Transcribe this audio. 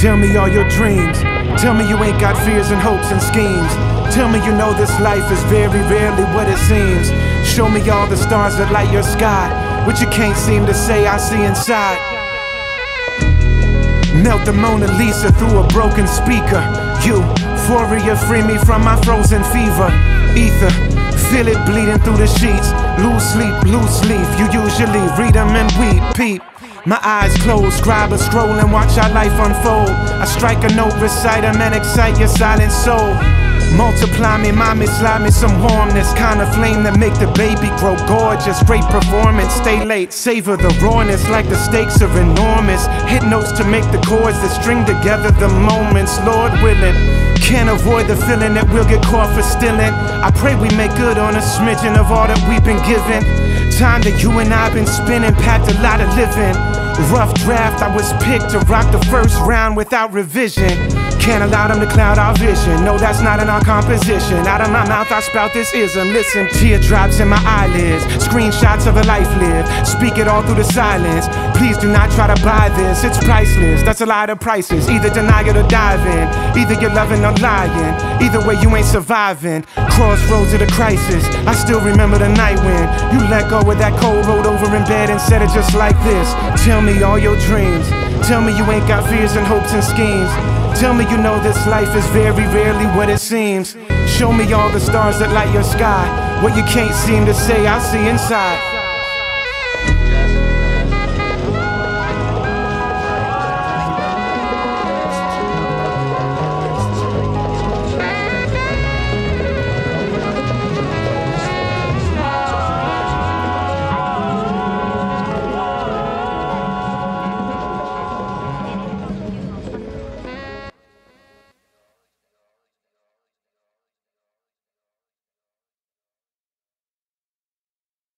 Tell me all your dreams. Tell me you ain't got fears and hopes and schemes. Tell me you know this life is very rarely what it seems. Show me all the stars that light your sky. What you can't seem to say, I see inside. Melt the Mona Lisa through a broken speaker. Euphoria, free me from my frozen fever. Ether, feel it bleeding through the sheets. Lose sleep, loose leaf. You usually read them and weep, peep. My eyes closed, scribe a scroll and watch our life unfold. I strike a note, recite them and excite your silent soul. Multiply me, mommy, slide me some warmness. Kind of flame that make the baby grow gorgeous. Great performance, stay late, savor the rawness. Like the stakes are enormous. Hit notes to make the chords that string together the moments. Lord willing, can't avoid the feeling that we'll get caught for stealing. I pray we make good on a smidgen of all that we've been given. Time that you and I been spinning, packed a lot of living. Rough draft, I was picked to rock the first round without revision. Can't allow them to cloud our vision. No, that's not in our composition. Out of my mouth I spout this ism. Listen, teardrops in my eyelids, screenshots of a life lived. Speak it all through the silence. Please do not try to buy this, it's priceless. That's a lot of prices, either deny it or dive in. Either you're loving or lying, either way you ain't surviving. Crossroads of the crisis, I still remember the night when you let go of that cold, rolled over in bed and said it just like this. Tell me all your dreams. Tell me you ain't got fears and hopes and schemes. Tell me you know this life is very rarely what it seems. Show me all the stars that light your sky. What you can't seem to say, I see inside.